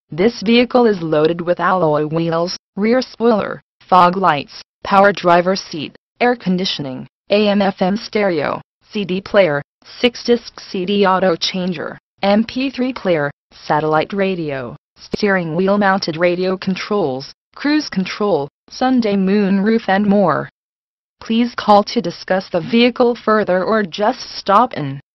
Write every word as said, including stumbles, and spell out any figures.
This vehicle is loaded with alloy wheels, rear spoiler, fog lights, power driver seat, air conditioning, A M F M stereo, C D player, six disc C D auto changer, M P three player, satellite radio, steering wheel mounted radio controls, cruise control, Sunday moonroof and more. Please call to discuss the vehicle further or just stop in.